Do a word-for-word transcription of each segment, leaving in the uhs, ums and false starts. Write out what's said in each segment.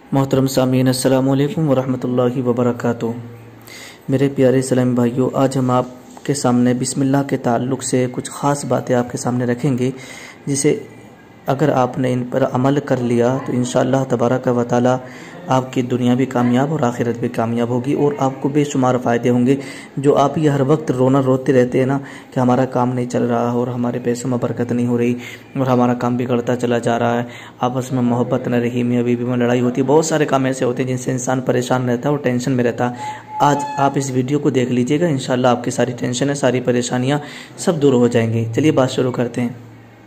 मोहतरम सामीन अस्सलामु अलैकुम वरहमतुल्लाहि वबरकातुहू। मेरे प्यारे इस्लामी भाइयों, आज हम आपके सामने बिस्मिल्लाह के ताल्लुक़ से कुछ ख़ास बातें आपके सामने रखेंगे, जिसे अगर आपने इन पर अमल कर लिया तो इंशाअल्लाह तबारक व तआला आपकी दुनिया भी कामयाब और आखिरत भी कामयाब होगी और आपको बेशुमार फ़ायदे होंगे। जो आप ये हर वक्त रोना रोते रहते हैं ना कि हमारा काम नहीं चल रहा और हमारे पैसों में बरकत नहीं हो रही और हमारा काम बिगड़ता चला जा रहा है, आपस में मोहब्बत न रही, मियाँ बीवी में लड़ाई होती है, बहुत सारे काम ऐसे होते हैं जिनसे इंसान परेशान रहता है और टेंशन में रहता है। आज आप इस वीडियो को देख लीजिएगा, इंशाअल्लाह आपकी सारी टेंशन है, सारी परेशानियाँ सब दूर हो जाएंगी। चलिए बात शुरू करते हैं।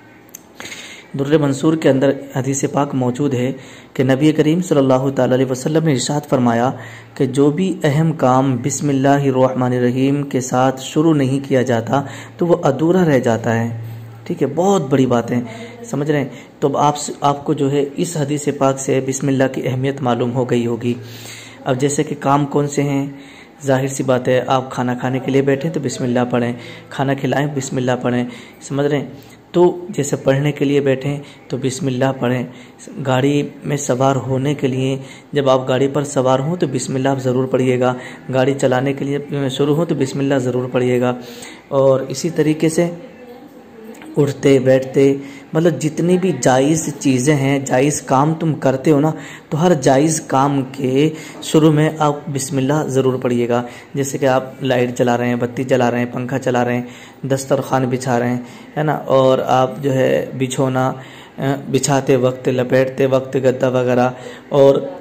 दुर्र मंसूर के अंदर हदीस पाक मौजूद है कि नबी करीम सल्लल्लाहु ताला अलैहि वसल्लम ने इरशाद फरमाया कि जो भी अहम काम बिस्मिल्लाहिर्रहमानिर्रहीम के साथ शुरू नहीं किया जाता तो वो अधूरा रह जाता है। ठीक है, बहुत बड़ी बात है, समझ रहे हैं। तो आप आपको जो है इस हदीस पाक से बिस्मिल्लाह की अहमियत मालूम हो गई होगी। अब जैसे कि काम कौन से हैं, जाहिर सी बात है, आप खाना खाने के लिए बैठें तो बिस्मिल्लाह पढ़ें, खाना खिलाएं बिस्मिल्लाह पढ़ें, समझ रहे हैं। तो जैसे पढ़ने के लिए बैठें तो बिस्मिल्लाह पढ़ें, गाड़ी में सवार होने के लिए जब आप गाड़ी पर सवार हों तो बिस्मिल्लाह आप ज़रूर पढ़िएगा, गाड़ी चलाने के लिए शुरू हो तो बिस्मिल्लाह ज़रूर पढ़िएगा। और इसी तरीके से उठते बैठते, मतलब जितनी भी जायज़ चीज़ें हैं, जायज़ काम तुम करते हो ना, तो हर जायज़ काम के शुरू में आप बिस्मिल्लाह ज़रूर पढ़िएगा। जैसे कि आप लाइट जला रहे हैं, बत्ती जला रहे हैं, पंखा चला रहे हैं, दस्तरखान बिछा रहे हैं, है ना, और आप जो है बिछोना बिछाते वक्त, लपेटते वक्त गद्दा वगैरह, और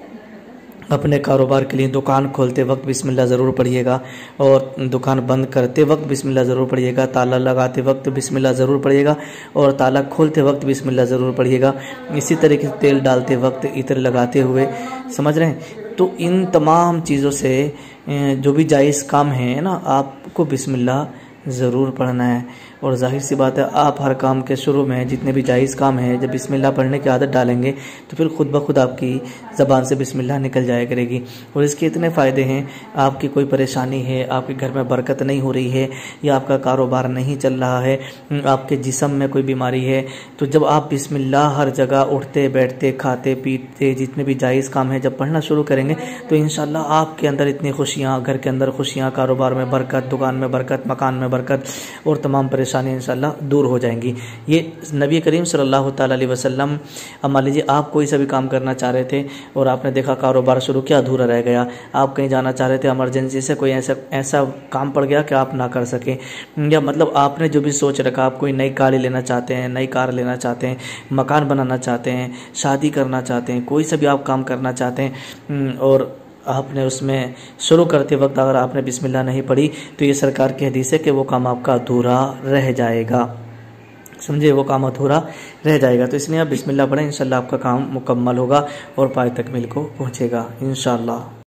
अपने कारोबार के लिए दुकान खोलते वक्त बिस्मिल्लाह ज़रूर पढ़िएगा, और दुकान बंद करते वक्त बिस्मिल्लाह ज़रूर पढ़िएगा, ताला लगाते वक्त बिस्मिल्लाह ज़रूर पढ़िएगा, और ताला खोलते वक्त बिस्मिल्लाह ज़रूर पढ़िएगा। इसी तरीके से तेल डालते वक्त, इत्र लगाते हुए, समझ रहे हैं। तो इन तमाम चीज़ों से जो भी जायज़ काम है ना, आपको बिस्मिल्लाह ज़रूर पढ़ना है। और जाहिर सी बात है, आप हर काम के शुरू में जितने भी जायज़ काम है, जब बिस्मिल्लाह पढ़ने की आदत डालेंगे तो फिर खुद ब खुद आपकी ज़बान से बिस्मिल्लाह निकल जाया करेगी। और इसके इतने फ़ायदे हैं, आपकी कोई परेशानी है, आपके घर में बरकत नहीं हो रही है, या आपका कारोबार नहीं चल रहा है, आपके जिस्म में कोई बीमारी है, तो जब आप बिस्मिल्लाह हर जगह उठते बैठते खाते पीते जितने भी जायज़ काम है जब पढ़ना शुरू करेंगे तो इंशाअल्लाह आपके अंदर इतनी खुशियाँ, घर के अंदर खुशियाँ, कारोबार में बरकत, दुकान में बरकत, मकान में बरकत और तमाम परेशानी इंशाअल्लाह दूर हो जाएंगी। ये नबी करीम सल्लल्लाहु ताला अलैहि वसल्लम। अब मान लीजिए आप कोई सा भी काम करना चाह रहे थे और आपने देखा कारोबार शुरू किया, अधूरा रह गया, आप कहीं जाना चाह रहे थे, इमरजेंसी से कोई ऐसा ऐसा काम पड़ गया कि आप ना कर सकें, या मतलब आपने जो भी सोच रखा, आप कोई नई गाड़ी लेना चाहते हैं, नई कार लेना चाहते हैं, मकान बनाना चाहते हैं, शादी करना चाहते हैं, कोई सा भी आप काम करना चाहते हैं और आपने उसमें शुरू करते वक्त अगर आपने बिस्मिल्लाह नहीं पढ़ी तो ये सरकार की हदीस है कि वो काम आपका अधूरा रह जाएगा। समझे, वो काम अधूरा रह जाएगा। तो इसलिए आप बिस्मिल्लाह पढ़ें, इंशाअल्लाह आपका काम मुकम्मल होगा और पाए तकमील को पहुँचेगा इंशाअल्लाह।